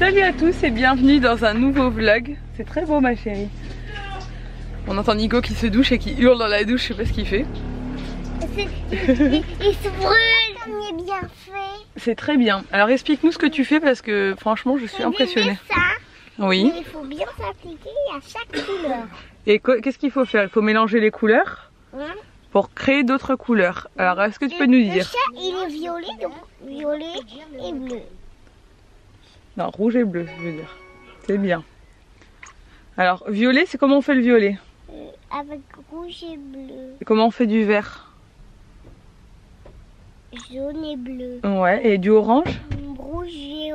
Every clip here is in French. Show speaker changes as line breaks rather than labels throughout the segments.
Salut à tous et bienvenue dans un nouveau vlog. C'est très beau ma chérie. On entend Nico qui se douche et qui hurle dans la douche, je sais pas ce qu'il fait.
Il se brûle, on est bien fait.
C'est très bien. Alors explique-nous ce que tu fais parce que franchement je suis impressionnée. Oui.
Mais il faut bien s'appliquer à chaque couleur.
Et qu'est-ce qu'il faut faire? Il faut mélanger les couleurs pour créer d'autres couleurs. Alors est-ce que tu peux nous dire?
Le chat il est violet, donc violet et bleu.
Non, rouge et bleu je veux dire. C'est bien. Alors violet, c'est comment on fait le violet?
Avec rouge et bleu.
Et comment on fait du vert?
Jaune et bleu.
Ouais, et du orange?
Rouge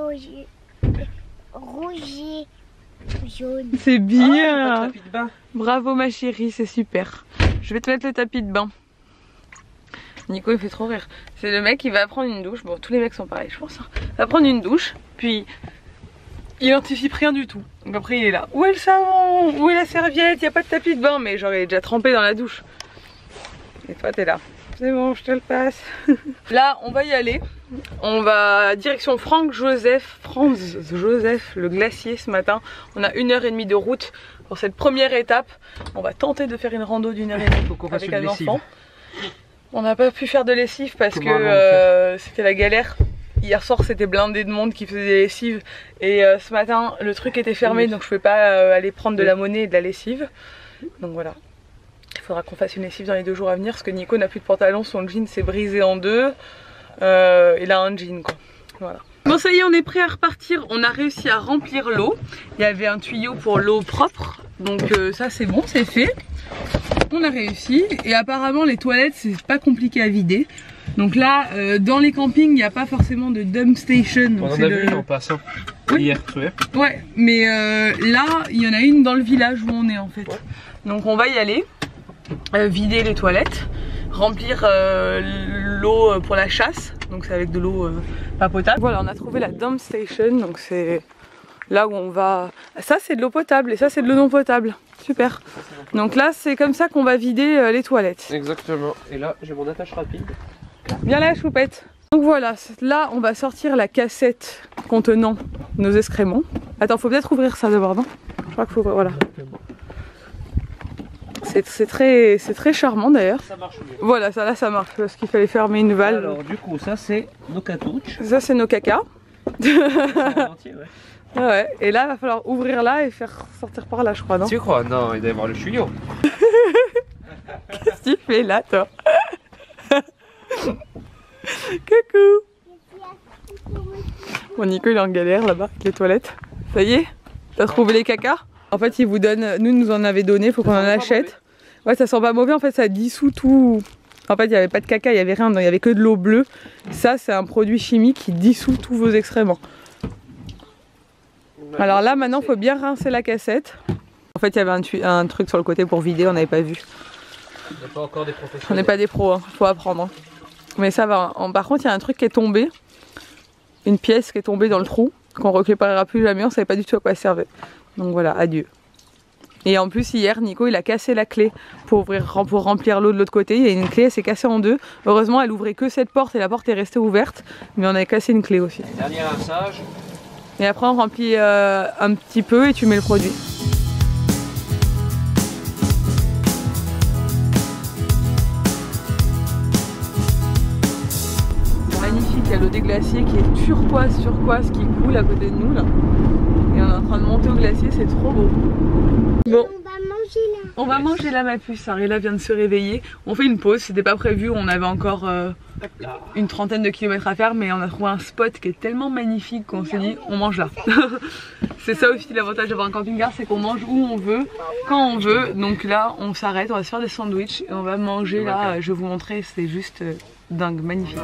et jaune.
C'est bien.
Tapis de bain.
Bravo ma chérie, c'est super. Je vais te mettre le tapis de bain. Nico il fait trop rire. C'est le mec qui va prendre une douche. Bon, tous les mecs sont pareils je pense. Il va prendre une douche, puis il anticipe rien du tout. Donc après il est là. Où est le savon? Où est la serviette? Il n'y a pas de tapis de bain. Mais genre il est déjà trempé dans la douche. Et toi t'es là. C'est bon, je te le passe. Là on va y aller. On va direction Franz Joseph, le glacier ce matin. On a 1h30 de route pour cette première étape. On va tenter de faire une rando d'1h30 avec un enfant. On n'a pas pu faire de lessive parce que c'était la galère. Hier soir c'était blindé de monde qui faisait des lessives. Et ce matin le truc était fermé donc je ne pouvais pas aller prendre de la monnaie et de la lessive. Donc voilà. Il faudra qu'on fasse une lessive dans les 2 jours à venir parce que Nico n'a plus de pantalon, son jean s'est brisé en 2. Il a un jean quoi. Voilà. Bon ça y est, on est prêt à repartir. On a réussi à remplir l'eau. Il y avait un tuyau pour l'eau propre. Donc ça c'est bon, c'est fait. On a réussi. Et apparemment les toilettes c'est pas compliqué à vider. Donc là dans les campings il n'y a pas forcément de dump station. Donc
on en a vu en passant hier, tu vois.
Ouais, mais là il y en a une dans le village où on est en fait. Ouais. Donc on va y aller. Vider les toilettes, remplir l'eau pour la chasse, donc c'est avec de l'eau pas potable. Voilà, on a trouvé la dump station, donc c'est là où on va. Ça c'est de l'eau potable et ça c'est de l'eau non potable. Super. Donc là c'est comme ça qu'on va vider les toilettes.
Exactement. Et là j'ai mon attache rapide.
Bien la choupette. Donc voilà, là on va sortir la cassette contenant nos excréments. Attends, faut peut-être ouvrir ça d'abord, non? Je crois qu'il faut ouvrir, voilà. C'est très charmant d'ailleurs. Ça marche mieux. Voilà, ça là ça marche parce qu'il fallait fermer une valve.
Alors du coup ça c'est nos cartouches.
Ça c'est nos caca.
Entier, ouais.
Ouais, et là il va falloir ouvrir là et faire sortir par là je crois, non?
Tu crois? Non, il doit y avoir le tuyau.
Qu'est-ce que tu fais là toi? Coucou. Bon Nico il est en galère là-bas avec les toilettes. Ça y est? T'as trouvé les caca? En fait, ils vous donnent, nous en avait donné, faut qu'on en achète. Ouais, ça sent pas mauvais, en fait, ça dissout tout. En fait, il n'y avait pas de caca, il n'y avait rien, il n'y avait que de l'eau bleue. Ça, c'est un produit chimique qui dissout tous vos excréments. Alors là, maintenant, il faut bien rincer la cassette. En fait, il y avait un truc sur le côté pour vider, on n'avait pas vu.
On n'est pas encore des professionnels.
On n'est pas des pros, hein. Faut apprendre. Hein. Mais ça va. Par contre, il y a un truc qui est tombé. Une pièce qui est tombée dans le trou, qu'on ne récupérera plus jamais, on ne savait pas du tout à quoi elle servait. Donc voilà, adieu. Et en plus hier, Nico il a cassé la clé pour remplir l'eau de l'autre côté. Il y a une clé, elle s'est cassée en 2. Heureusement elle ouvrait que cette porte et la porte est restée ouverte. Mais on avait cassé une clé aussi.
Dernier rinçage.
Et après on remplit un petit peu et tu mets le produit. Magnifique, il y a l'eau des glaciers qui est turquoise qui coule à côté de nous là. Et on est en train de monter au glacier, c'est trop beau. Bon, on va manger là ma puce. Arilla vient de se réveiller. On fait une pause, c'était pas prévu, on avait encore une trentaine de kilomètres à faire, mais on a trouvé un spot qui est tellement magnifique qu'on s'est dit on mange là. C'est ça aussi l'avantage d'avoir un camping-car, c'est qu'on mange où on veut, quand on veut. Donc là on s'arrête, on va se faire des sandwichs et on va manger là, je vais vous montrer, c'est juste dingue, magnifique.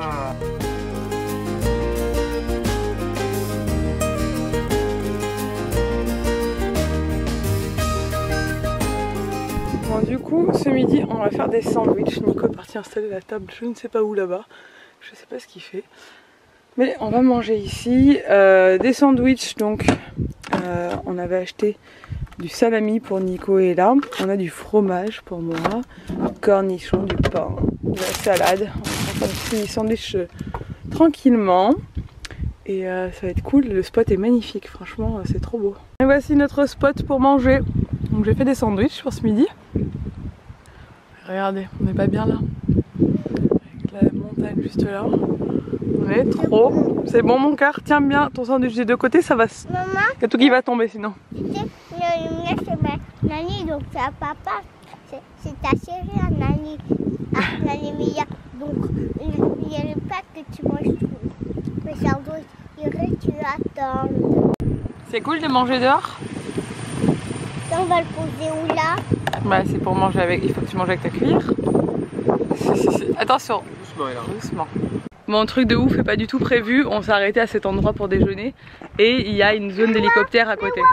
Bon, du coup, ce midi, on va faire des sandwichs. Nico est parti installer la table, je ne sais pas où là-bas. Je sais pas ce qu'il fait. Mais on va manger ici. Des sandwichs, donc on avait acheté du salami pour Nico et là. On a du fromage pour moi, du cornichon, du pain, de la salade. On va faire des petits sandwichs tranquillement. Et ça va être cool, le spot est magnifique, franchement c'est trop beau. Et voici notre spot pour manger. Donc j'ai fait des sandwichs pour ce midi. Regardez, on n'est pas bien là. Avec la montagne juste là. On est trop. C'est bon mon cœur, tiens bien ton sandwich des deux côtés, ça va.
Maman,
Il y a tout qui va tomber sinon.
tu sais, c'est ma Nani, donc c'est à papa. C'est ta chérie, Nani. Ah, Nani Mia. Donc, il y a le plat que tu manges tout. Mais ça doit tu attends.
C'est cool de manger dehors.
On va le poser où là?
Bah c'est pour manger avec, il faut que tu manges avec ta cuillère. Attention,
Doucement, là.
doucement. Mon truc de ouf est pas du tout prévu, on s'est arrêté à cet endroit pour déjeuner et il y a une zone d'hélicoptère à côté.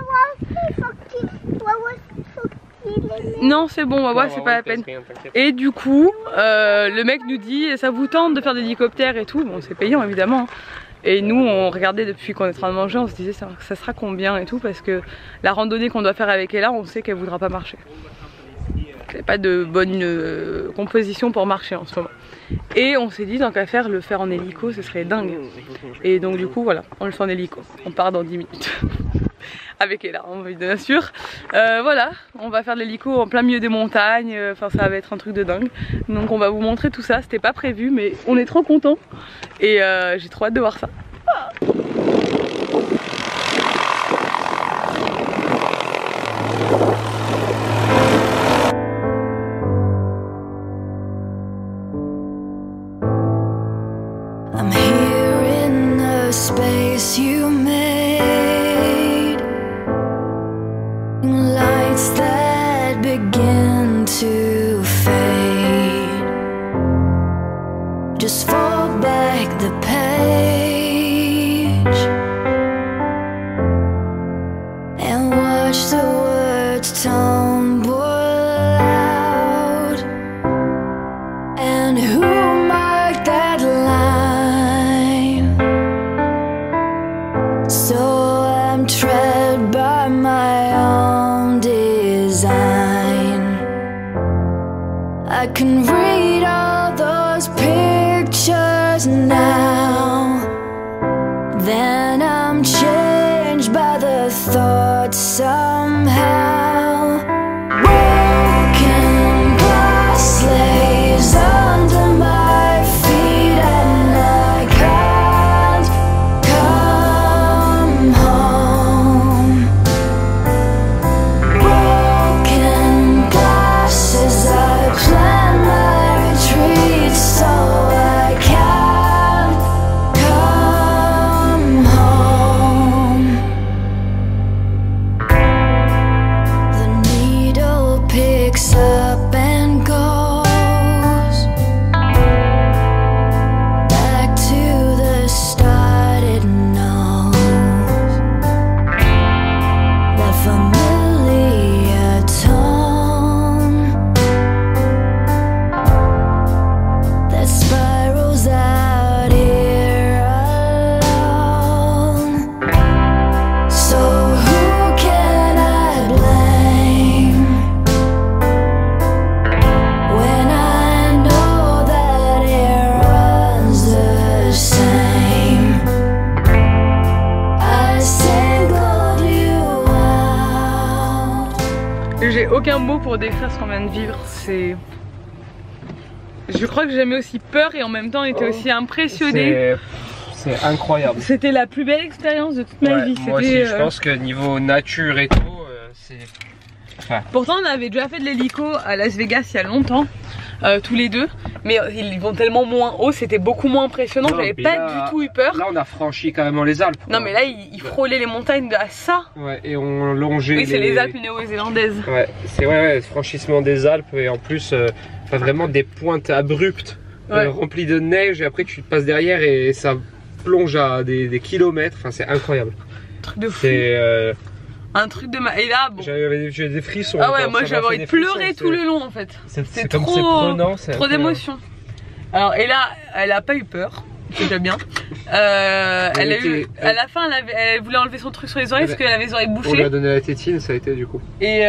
Non c'est bon, Wawa c'est pas la peine. Et du coup, le mec nous dit ça vous tente de faire des hélicoptères et tout, bon c'est payant évidemment. Et nous on regardait depuis qu'on est en train de manger, on se disait ça sera combien et tout parce que la randonnée qu'on doit faire avec Ella on sait qu'elle voudra pas marcher. Elle n'a pas de bonne composition pour marcher en ce moment. Et on s'est dit tant qu'à faire, le faire en hélico ce serait dingue. Et donc du coup voilà, on le fait en hélico. On part dans 10 minutes. Avec Ella, bien sûr. Voilà, on va faire de l'hélico en plein milieu des montagnes. Enfin ça va être un truc de dingue. Donc on va vous montrer tout ça, c'était pas prévu mais on est trop contents. Et j'ai trop hâte de voir ça.
I'm here in the space you made, lights that begin to fade. Just fold back the page and watch the words tumble out. And who marked that line? So I'm tread by my own design. I can read all those pictures now. Then I'm changed by the thought somehow. Broken glass lays under my feet and I can't come home. Broken glasses, I plan my retreat so I can't come home. The needle picks up and goes back to the start. It knows that familiar tone that spirals out here alone. So who can I blame when I know that it runs the same? I singled you out.
J'ai aucun mot pour décrire ce qu'on vient de vivre, c'est... Je crois que j'ai jamais aussi peur et en même temps été aussi impressionnée.
C'est incroyable.
C'était la plus belle expérience de toute ma vie.
Moi aussi, je pense que niveau nature et tout, c'est... Enfin,
Pourtant on avait déjà fait de l'hélico à Las Vegas il y a longtemps, tous les deux. Mais ils vont tellement moins haut, c'était beaucoup moins impressionnant,
non,
j'avais
mais
pas
là-
du tout eu peur.
Là, on a franchi carrément les Alpes.
Non mais là ils frôlaient les montagnes à ça.
Ouais, et on longeait.
Oui c'est les Alpes néo-zélandaises.
Ouais, c'est ouais, franchissement des Alpes et en plus, t'as vraiment des pointes abruptes
Ouais.
remplies de neige et après tu te passes derrière et ça plonge à des kilomètres. Enfin, c'est incroyable.
Truc de fou.
C'est.
Un truc de ma... Et là bon...
J'ai des frissons.
Ah ouais
encore,
moi
ça
j'avais
m'a
envie
fait
de
des
pleurer
frissons,
tout le long en fait.
C'est
trop,
comme c'est prenant, c'est
trop d'émotions. Alors et là elle a pas eu peur, c'est déjà bien. Elle a eu, à la fin elle voulait enlever son truc sur les oreilles parce qu'elle avait les oreilles
On lui a
bouchées.
donné la tétine, ça a été du coup.
Et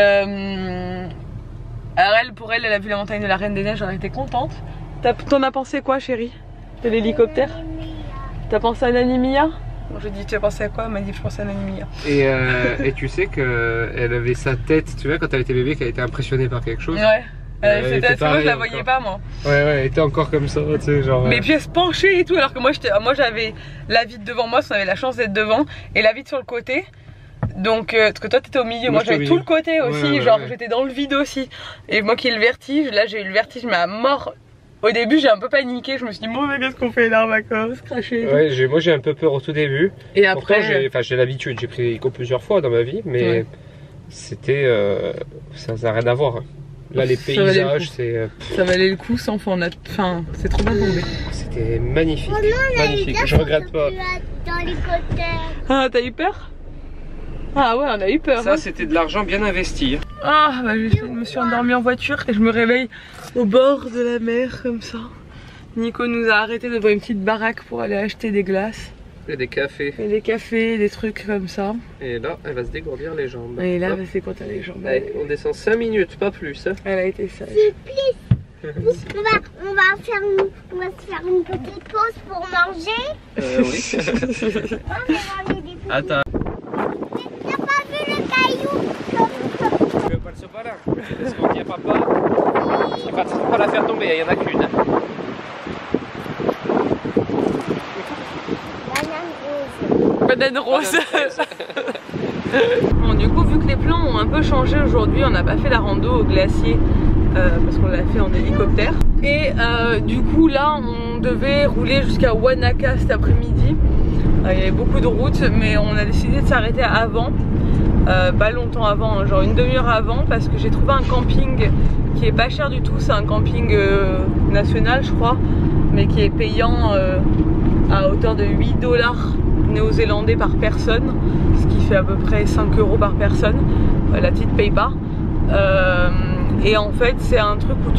alors pour elle a vu la montagne de la Reine des Neiges, elle était contente. T'en as pensé quoi chérie? De l'hélicoptère? T'as pensé à Nani Mia? Bon, je lui ai dit tu as pensé à quoi? Elle m'a dit je pensais à Nani Mia.
Et tu sais qu'elle avait sa tête, tu vois, quand elle était bébé, qu'elle était impressionnée par quelque chose.
Ouais.
Elle était
Moi je la
pareille
voyais
encore.
pas moi.
Ouais, elle était encore comme ça, tu sais, genre.
Mais puis elle se penchait et tout, alors que moi j'avais la vitre devant moi, on avait la chance d'être devant, et la vitre sur le côté. Donc, parce que toi t'étais au milieu, moi j'avais tout le côté aussi, genre j'étais dans le vide aussi. Et moi qui ai le vertige, là j'ai eu le vertige mais à mort. Au début j'ai un peu paniqué, je me suis dit bon mais qu'est-ce qu'on fait là, on va quand même se cracher.
Ouais, moi j'ai un peu peur au tout début.
Et après
j'ai l'habitude, j'ai pris l'hélico plusieurs fois dans ma vie, mais c'était ça n'a rien à voir. Là les paysages c'est
ça valait le coup sans enfin c'est trop bien tombé.
C'était magnifique, magnifique, je regrette pas.
Dans l'hélicoptère.
Ah t'as eu peur? Ah ouais on a eu peur.
Ça c'était de l'argent bien investi.
Ah bah je me suis endormie en voiture et je me réveille au bord de la mer comme ça. Nico nous a arrêté devant une petite baraque pour aller acheter des glaces.
Et des cafés.
Et des cafés, des trucs comme ça.
Et là elle va se dégourdir les jambes.
Et là c'est quand t'as les jambes.
Allez, on descend 5 minutes, pas plus. Hein.
Elle a été sage.
On va se faire une petite pause pour manger.
Oui.
On va manger des petits.
Attends.
T'as pas vu le caillou?
Tu veux pas le sopa là? Parce qu'on dit à papa, il va pas la faire tomber, il y en a qu'une.
Banane rose. Bon du coup vu que les plans ont un peu changé aujourd'hui, on n'a pas fait la rando au glacier parce qu'on l'a fait en hélicoptère. Et du coup là on devait rouler jusqu'à Wanaka cet après-midi. Il y avait beaucoup de routes mais on a décidé de s'arrêter avant. Pas longtemps avant, hein, genre une demi-heure avant, parce que j'ai trouvé un camping qui est pas cher du tout. C'est un camping national je crois, mais qui est payant à hauteur de 8 $ néo-zélandais par personne, ce qui fait à peu près 5 € par personne. La petite paye pas. Et en fait c'est un truc où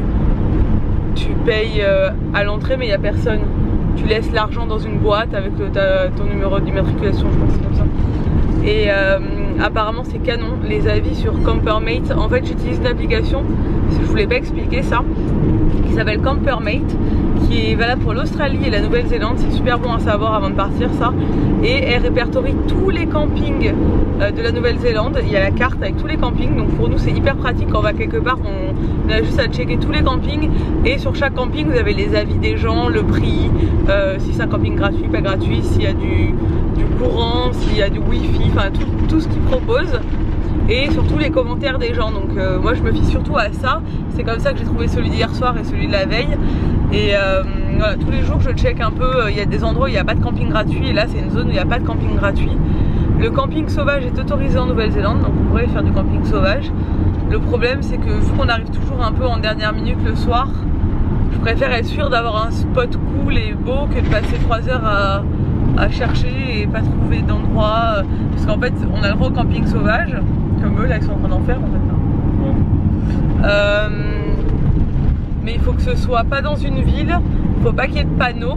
tu payes à l'entrée mais il n'y a personne. Tu laisses l'argent dans une boîte avec ton numéro d'immatriculation, je crois que c'est comme ça. Et apparemment c'est canon. Les avis sur Campermate, en fait j'utilise une application, je voulais pas expliquer ça, qui s'appelle Campermate, qui est valable pour l'Australie et la Nouvelle-Zélande. C'est super bon à savoir avant de partir ça. Et elle répertorie tous les campings de la Nouvelle-Zélande. Il y a la carte avec tous les campings, donc pour nous c'est hyper pratique quand on va quelque part, on a juste à checker tous les campings. Et sur chaque camping vous avez les avis des gens, le prix, si c'est un camping gratuit, pas gratuit, s'il y a du courant, s'il y a du wifi, enfin tout ce qu'ils proposent. Et surtout les commentaires des gens, donc moi je me fie surtout à ça. C'est comme ça que j'ai trouvé celui d'hier soir et celui de la veille. Et voilà, tous les jours je check un peu, il y a des endroits où il n'y a pas de camping gratuit, et là c'est une zone où il n'y a pas de camping gratuit. Le camping sauvage est autorisé en Nouvelle-Zélande, donc on pourrait faire du camping sauvage. Le problème c'est que vu qu'on arrive toujours un peu en dernière minute le soir, je préfère être sûre d'avoir un spot cool et beau que de passer 3 heures à chercher et pas trouver d'endroit. Parce qu'en fait on a le droit au camping sauvage, comme eux là ils sont en train d'en faire en fait. Mais il faut que ce soit pas dans une ville, il faut pas qu'il y ait de panneaux.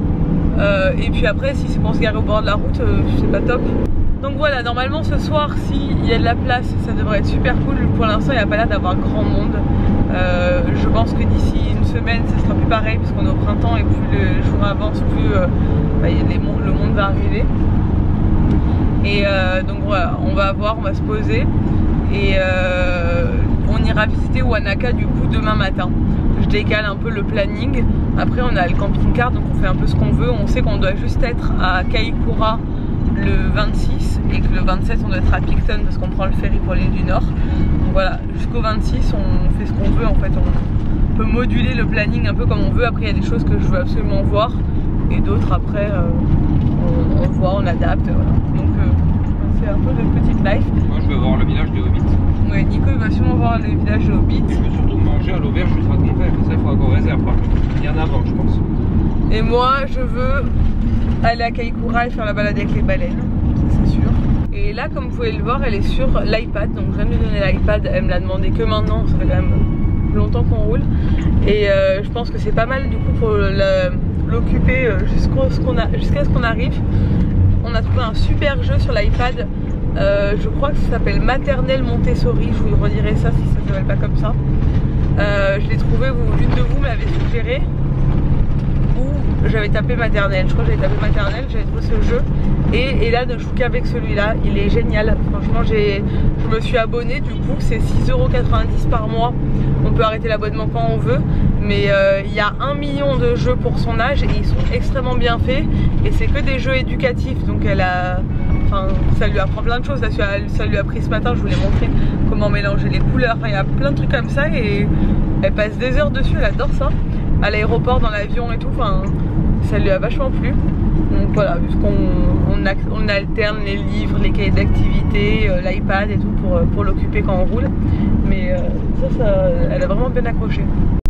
Et puis après si c'est pour se garer au bord de la route, c'est pas top. Donc voilà, normalement ce soir s'il y a de la place ça devrait être super cool. Pour l'instant il n'y a pas l'air d'avoir grand monde. Je pense que d'ici une semaine ce sera plus pareil parce qu'on est au printemps et plus le jour avance plus le monde va arriver. Et donc voilà, on va voir, on va se poser et on ira visiter Wanaka du coup demain matin. Je décale un peu le planning. Après on a le camping-car donc on fait un peu ce qu'on veut. On sait qu'on doit juste être à Kaikoura le 26 et que le 27 on doit être à Picton parce qu'on prend le ferry pour l'île du Nord. Donc voilà, jusqu'au 26 on fait ce qu'on veut en fait. On peut moduler le planning un peu comme on veut. Après il y a des choses que je veux absolument voir et d'autres après on voit, on adapte. Voilà. Donc c'est un peu notre petite life.
Moi je veux voir le village de Hobbit.
Ouais, Nico il va sûrement voir le village de Hobbit.
Et je veux surtout manger à l'auberge du Strat Montagne. Ça il faudra qu'on réserve par contre. Bien avant je pense.
Et moi je veux aller à Kaikoura et faire la balade avec les baleines, c'est sûr. Et là comme vous pouvez le voir elle est sur l'iPad, donc je viens de lui donner l'iPad, elle me l'a demandé que maintenant, ça fait quand même longtemps qu'on roule. Et je pense que c'est pas mal du coup pour l'occuper jusqu'à ce qu'on arrive. On a trouvé un super jeu sur l'iPad, je crois que ça s'appelle Maternelle Montessori, je vous redirai ça si ça s'appelle pas comme ça. Je l'ai trouvé, l'une de vous m'avait suggéré, où j'avais tapé maternelle, je crois que j'avais tapé maternelle, j'avais trouvé ce jeu et là ne joue qu'avec celui-là, il est génial. Franchement je me suis abonnée, du coup c'est 6,90 € par mois. On peut arrêter l'abonnement quand on veut, mais il y a 1 million de jeux pour son âge et ils sont extrêmement bien faits et c'est que des jeux éducatifs, donc ça lui apprend plein de choses. Là, ça lui a appris ce matin, je vous l'ai montré comment mélanger les couleurs, il y a plein de trucs comme ça et elle passe des heures dessus, elle adore ça. À l'aéroport, dans l'avion et tout, ça lui a vachement plu. Donc voilà, puisqu'on alterne les livres, les cahiers d'activité, l'iPad et tout pour l'occuper quand on roule. Mais ça, elle a vraiment bien accroché.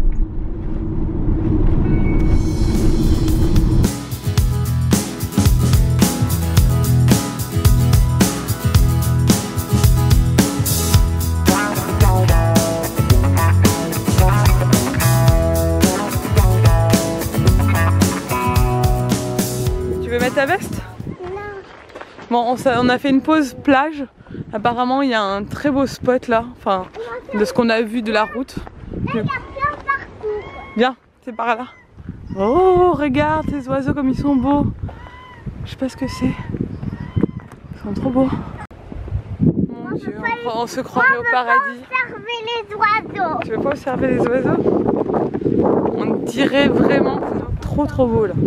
Ta veste?
Non.
Bon, on a fait une pause plage. Apparemment, il y a un très beau spot là, de ce qu'on a vu de la route.
Là, il y a plein de parcours.
Viens, c'est par là. Oh, regarde ces oiseaux comme ils sont beaux. Je sais pas ce que c'est. Ils sont trop beaux. Mon Dieu, on se croirait au paradis.
Observer les oiseaux.
Tu veux pas observer les oiseaux? On dirait vraiment trop beau là.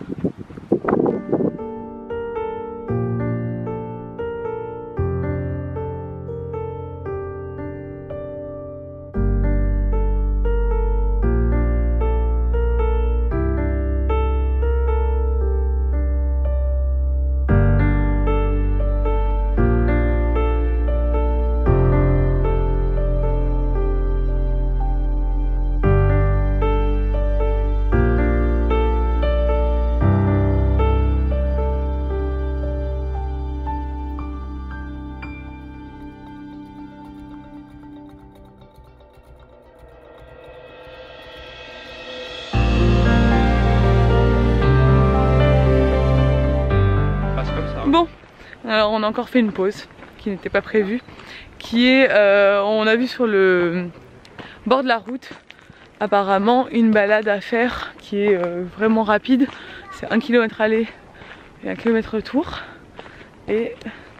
Bon, alors on a encore fait une pause qui n'était pas prévue, qui est, on a vu sur le bord de la route apparemment une balade à faire qui est vraiment rapide. C'est 1 km aller et 1 km retour et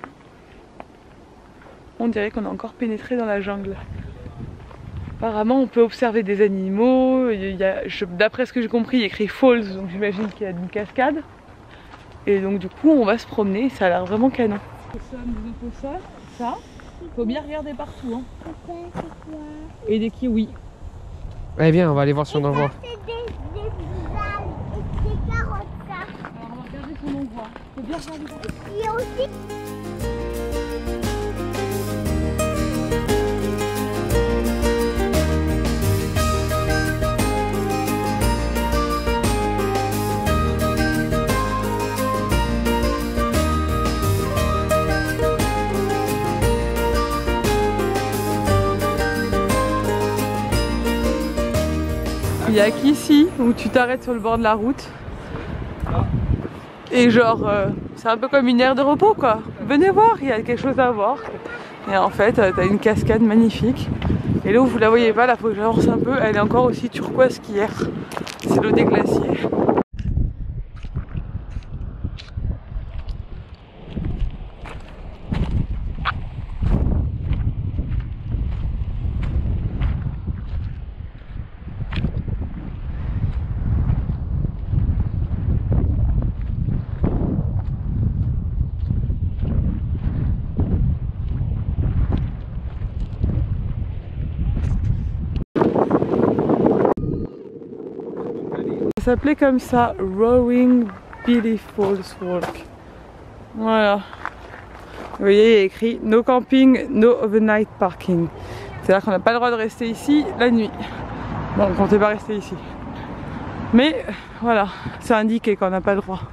on dirait qu'on a encore pénétré dans la jungle. Apparemment on peut observer des animaux, d'après ce que j'ai compris il y a écrit falls, donc j'imagine qu'il y a une cascade. Et donc du coup on va se promener, ça a l'air vraiment canon. Ça, faut bien regarder partout hein.
C'est quoi?
Et des kiwis.
Allez viens, on va aller voir si on en voit.
C'est des visages et des carottes ça.
Alors on va regarder si on en voit. Faut bien regarder.
Il y a aussi...
Il y a qu'ici où tu t'arrêtes sur le bord de la route et genre c'est un peu comme une aire de repos quoi. Venez voir, il y a quelque chose à voir. Et en fait t'as une cascade magnifique. Et là où vous la voyez pas, là faut que j'avance un peu, elle est encore aussi turquoise qu'hier. C'est l'eau des glaciers. Ça s'appelait comme ça, Rowing Billy Falls Walk. Voilà. Vous voyez, il y a écrit No camping, no overnight parking. C'est-à-dire qu'on n'a pas le droit de rester ici la nuit. Bon, on ne comptait pas rester ici. Mais voilà, c'est indiqué qu'on n'a pas le droit.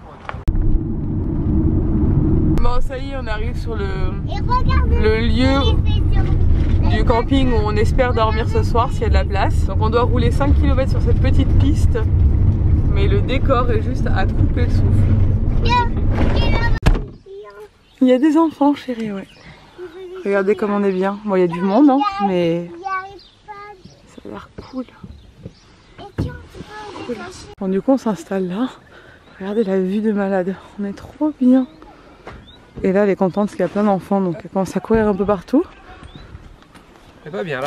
Bon, ça y est, on arrive sur le lieu du camping où on espère dormir ce soir s'il y a de la place. Donc on doit rouler 5 km sur cette petite piste. Mais le décor est juste à couper le souffle. Il y a des enfants chérie, ouais. Regardez comme on est bien. Bon, il y a du monde, hein, mais ça a l'air cool.
Et tiens, tu
Bon, du coup on s'installe là. Regardez la vue de malade, on est trop bien. Et là elle est contente parce qu'il y a plein d'enfants, donc elle commence à courir un peu partout.
Elle va bien là.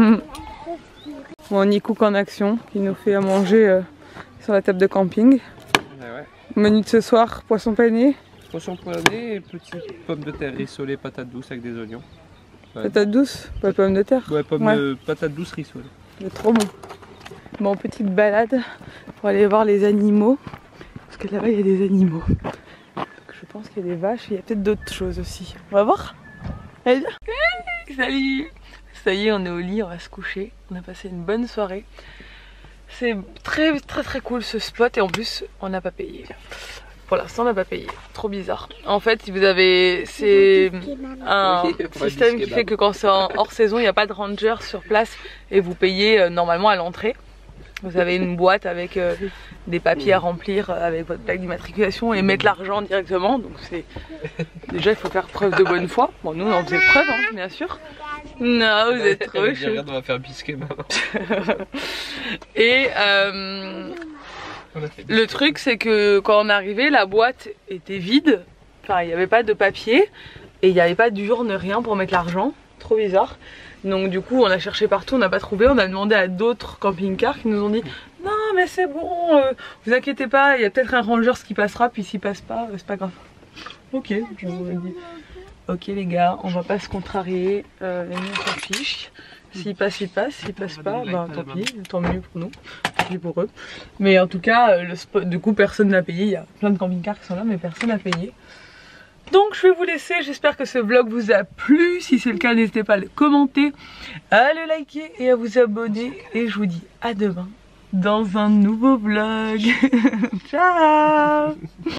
Bon, Nicouk en action, qui nous fait à manger sur la table de camping.
Ouais.
Menu de ce soir, poisson pané.
Poisson pané et petites pommes de terre rissolées, patates douces avec des oignons. Ouais.
Patate douce, pas pommes de terre.
Ouais, patates douces rissolées.
C'est trop bon. Bon, petite balade pour aller voir les animaux. Parce que là-bas il y a des animaux. Donc, je pense qu'il y a des vaches et il y a peut-être d'autres choses aussi. On va voir. Allez, salut. Ça y est, on est au lit, on va se coucher. On a passé une bonne soirée. C'est très cool ce spot et en plus on n'a pas payé. Pour l'instant on n'a pas payé, trop bizarre. En fait si vous avez, c'est un système qui fait que quand c'est hors saison il n'y a pas de ranger sur place et vous payez normalement à l'entrée. Vous avez une boîte avec des papiers à remplir avec votre plaque d'immatriculation et mettre l'argent directement. Donc c'est déjà il faut faire preuve de bonne foi. Bon nous on en faisait preuve hein, bien sûr. Non vous êtes trop chou.
Regarde on va faire bisquer maintenant.
Et le truc c'est que quand on est arrivé la boîte était vide. Enfin il n'y avait pas de papier et il n'y avait pas d'urne, rien pour mettre l'argent. Trop bizarre. Donc du coup on a cherché partout, on n'a pas trouvé, on a demandé à d'autres camping-cars qui nous ont dit non mais c'est bon, vous inquiétez pas, il y a peut-être un ranger qui passera, puis s'il passe pas, c'est pas grave. Ok, je vous ai dit, ok les gars, on va pas se contrarier, on s'en fiche. S'il passe, il passe, s'il passe pas, bah tant pis, tant mieux pour nous, tant pis pour eux. Mais en tout cas, le spot, du coup personne n'a payé, il y a plein de camping-cars qui sont là mais personne n'a payé. Donc je vais vous laisser, j'espère que ce vlog vous a plu, si c'est le cas n'hésitez pas à le commenter, à le liker et à vous abonner et je vous dis à demain dans un nouveau vlog. Ciao.